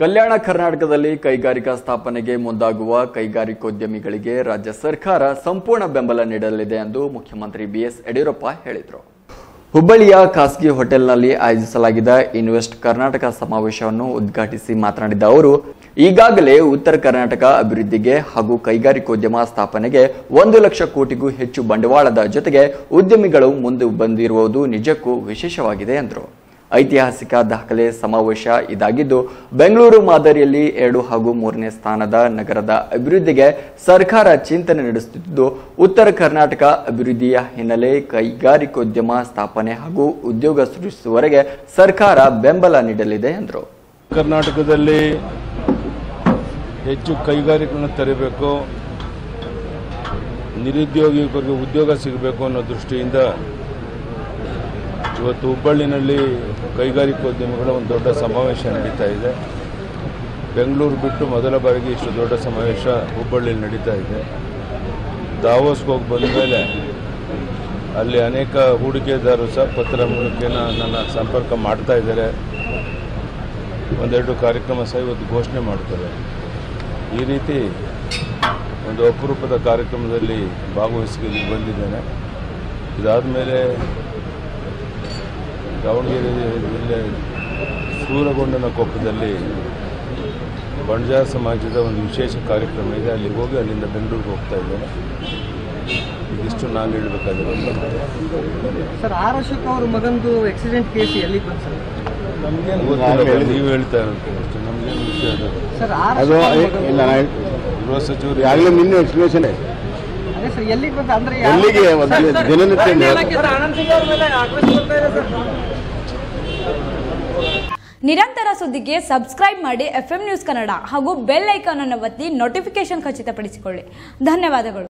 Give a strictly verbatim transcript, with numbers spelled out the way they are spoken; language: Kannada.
ಕಲ್ಯಾಣ ಕರ್ನಾಟಕದಲ್ಲಿ ಕೈಗಾರಿಕಾ ಸ್ಥಾಪನೆಗೆ ಮುಂದಾಗುವ ಕೈಗಾರಿಕೋದ್ಯಮಿಗಳಿಗೆ ರಾಜ್ಯ ಸರ್ಕಾರ ಸಂಪೂರ್ಣ ಬೆಂಬಲ ನೀಡಲಿದೆ ಎಂದು ಮುಖ್ಯಮಂತ್ರಿ ಬಿಎಸ್ ಯಡಿಯೂರಪ್ಪ ಹೇಳಿದರು. ಹುಬ್ಬಳ್ಳಿಯ ಖಾಸಗಿ ಹೋಟೆಲ್ನಲ್ಲಿ ಆಯೋಜಿಸಲಾಗಿದ್ದ ಇನ್ವೆಸ್ಟ್ ಕರ್ನಾಟಕ ಸಮಾವೇಶವನ್ನು ಉದ್ಘಾಟಿಸಿ ಮಾತನಾಡಿದ ಅವರು, ಈಗಾಗಲೇ ಉತ್ತರ ಕರ್ನಾಟಕ ಅಭಿವೃದ್ಧಿಗೆ ಹಾಗೂ ಕೈಗಾರಿಕೋದ್ಯಮ ಸ್ಥಾಪನೆಗೆ ಒಂದು ಲಕ್ಷ ಕೋಟಿಗೂ ಹೆಚ್ಚು ಬಂಡವಾಳದ ಜೊತೆಗೆ ಉದ್ಯಮಿಗಳು ಮುಂದೆ ಬಂದಿರುವುದು ನಿಜಕ್ಕೂ ವಿಶೇಷವಾಗಿದೆ ಎಂದರು. ಐತಿಹಾಸಿಕ ದಾಖಲೆ ಸಮಾವೇಶ ಇದಾಗಿದ್ದು, ಬೆಂಗಳೂರು ಮಾದರಿಯಲ್ಲಿ ಎರಡು ಹಾಗೂ ಮೂರನೇ ಸ್ಥಾನದ ನಗರದ ಅಭಿವೃದ್ಧಿಗೆ ಸರ್ಕಾರ ಚಿಂತನೆ ನಡೆಸುತ್ತಿದ್ದು, ಉತ್ತರ ಕರ್ನಾಟಕ ಅಭಿವೃದ್ಧಿಯ ಹಿನ್ನೆಲೆ ಕೈಗಾರಿಕೋದ್ಯಮ ಸ್ಥಾಪನೆ ಹಾಗೂ ಉದ್ಯೋಗ ಸೃಷ್ಟಿಸುವವರೆಗೆ ಸರ್ಕಾರ ಬೆಂಬಲ ನೀಡಲಿದೆ ಎಂದರು. ಕರ್ನಾಟಕದಲ್ಲಿ ಹೆಚ್ಚು ಕೈಗಾರಿಕೆಗಳನ್ನು ತರಬೇಕು, ನಿರುದ್ಯೋಗಿಗಳಿಗೆ ಉದ್ಯೋಗ ಸಿಗಬೇಕು ಅನ್ನೋ ದೃಷ್ಟಿಯಿಂದ ಇವತ್ತು ಹುಬ್ಬಳ್ಳಿನಲ್ಲಿ ಕೈಗಾರಿಕೋದ್ಯಮಿಗಳ ಒಂದು ದೊಡ್ಡ ಸಮಾವೇಶ ನಡೀತಾ ಇದೆ. ಬೆಂಗಳೂರು ಬಿಟ್ಟು ಮೊದಲ ಬಾರಿಗೆ ಇಷ್ಟು ದೊಡ್ಡ ಸಮಾವೇಶ ಹುಬ್ಬಳ್ಳಿಯಲ್ಲಿ ನಡೀತಾ ಇದೆ. ದಾವೋಸ್ಗೆ ಹೋಗಿ ಬಂದ ಮೇಲೆ ಅಲ್ಲಿ ಅನೇಕ ಹೂಡಿಕೆದಾರರು ಸಹ ಪತ್ರ ಮೂಲಕ ನನ್ನ ಸಂಪರ್ಕ ಮಾಡ್ತಾ ಇದ್ದಾರೆ. ಒಂದೆರಡು ಕಾರ್ಯಕ್ರಮ ಸಹ ಇವತ್ತು ಘೋಷಣೆ ಮಾಡ್ತಾರೆ. ಈ ರೀತಿ ಒಂದು ಅಪರೂಪದ ಕಾರ್ಯಕ್ರಮದಲ್ಲಿ ಭಾಗವಹಿಸಿ ಬಂದಿದ್ದೇನೆ. ಇದಾದ ಮೇಲೆ ದಾವಣಗೆರೆ ಜಿಲ್ಲೆ ಸೂರಗೊಂಡನ ಕೊಪ್ಪದಲ್ಲಿ ಬಂಜಾರ ಸಮಾಜದ ಒಂದು ವಿಶೇಷ ಕಾರ್ಯಕ್ರಮ ಇದೆ. ಅಲ್ಲಿಗೆ ಹೋಗಿ ಅಲ್ಲಿಂದ ಬೆಂಗಳೂರಿಗೆ ಹೋಗ್ತಾ ಇದ್ದೇನೆ. ಇದಿಷ್ಟು ನಾನು ಹೇಳಬೇಕಾದ್ರೆ ಸರ್, ಆರ್ ಅಶೋಕ್ ಅವರ ಮಗಂದು ಆಕ್ಸಿಡೆಂಟ್ ಕೇಸ್ ಎಲ್ಲಿ ಬಂತು ಸರ್? ನಮಗೇನು ಗೊತ್ತಿಲ್ಲ, ನೀವು ಹೇಳ್ತಾ ಇರೋದು ಅಷ್ಟೇ. ನಮಗೇನು ವಿಷಯ ಸರ್? ಅದು ಗೃಹ ಸಚಿವರು ಆಗಲೇ ನಿನ್ನೆ ಎಕ್ಸ್ಪ್ಲೇಷನ್ ಅದೇ ಸರ್, ಎಲ್ಲಿಗೆ ಬಂತು ಅಂದ್ರೆ ಎಲ್ಲಿಗೆ ದಿನನಿತ್ಯ ನಿರಂತರ ಸುದ್ದಿಗೆ ಸಬ್ಸ್ಕ್ರೈಬ್ ಮಾಡಿ ಎಫ್ ಎಂ ನ್ಯೂಸ್ ಕನ್ನಡ ಹಾಗೂ ಬೆಲ್ ಐಕಾನ್ ಅನ್ನು ಒತ್ತಿ ನೋಟಿಫಿಕೇಶನ್ ಖಚಿತಪಡಿಸಿಕೊಳ್ಳಿ. ಧನ್ಯವಾದಗಳು.